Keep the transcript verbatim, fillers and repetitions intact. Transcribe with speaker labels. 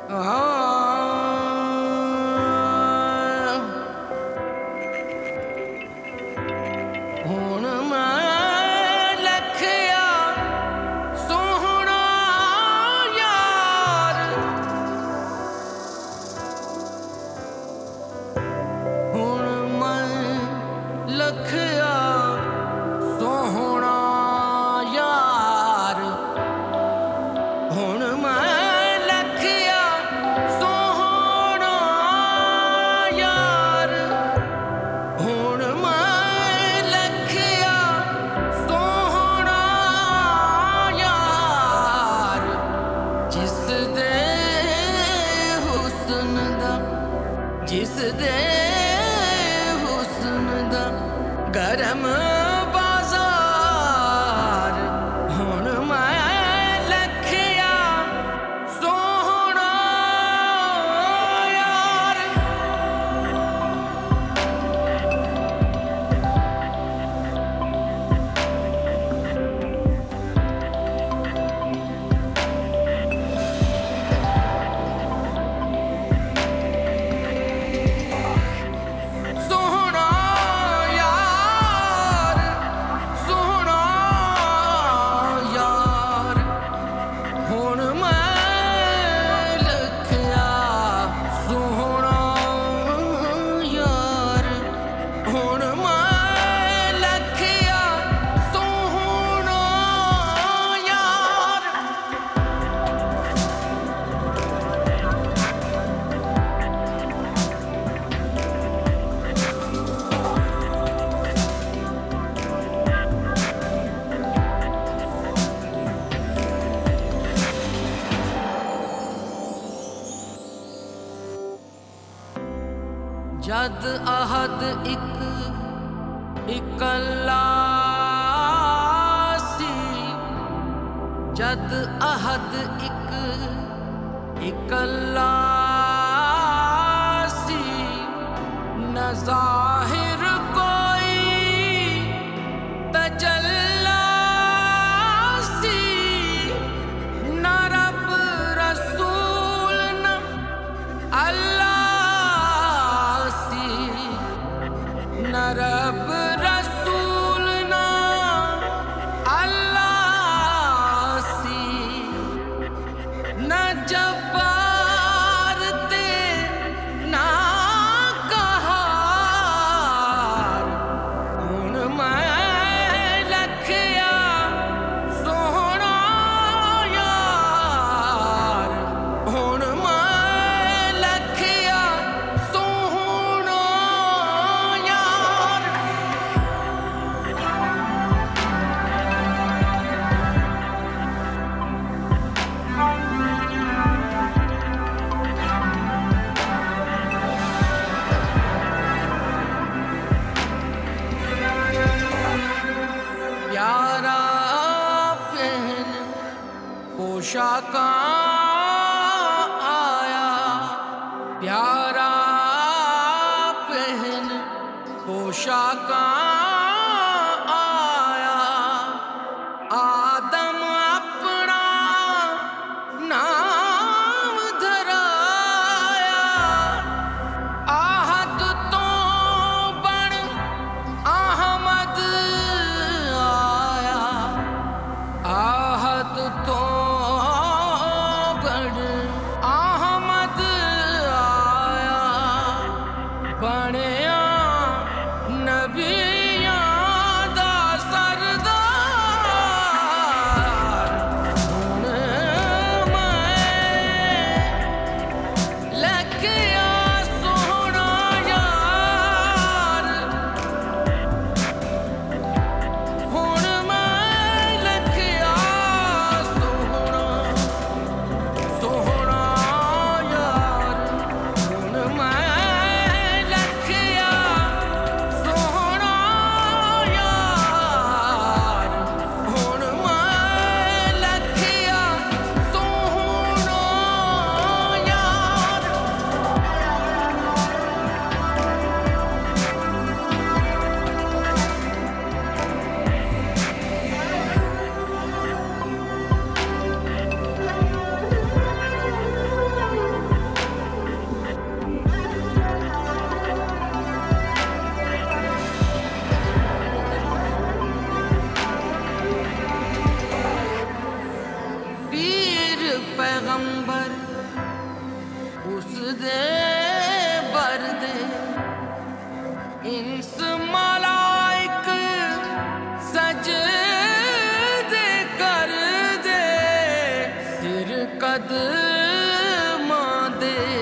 Speaker 1: हुण मैं लखया सोहना यार, हुण मैं लखया सोहना यार, हुण मैं लखया सोहना यार, हुण मैं लखया सोहना यार, जिस दे हुस्न दा जिस दे हुस्न दा गरम बाजार, हुण मैं लखया सोहना यार। सोहना यार, सोहना यार, हुण मैं लखया सोहना यार, हुण मैं लखया सोहना यार। जद अहद इक इकल्ला सी, जद अहद इक इकल्ला सी, न ज़ाहिर कोई तजल्ला सी, न रब रसूल न अल्लाह सी, न रब रसूल न अल्लाह सी, न जब्बार ते ना कहार, हुण मैं लखया सोहना यार, हुण मैं लखया सोहना यार। प्यारा पहन पोशाका आया, प्यारा पहन पोशाका आया, आदम अपना नाम धराया, आहद तो बन अहमद आया, आहद तो बन अहमद आया, बनया नबी अंबर उस दे बरदे इंस मलाइक सजदे कर दे सिर कदमां दे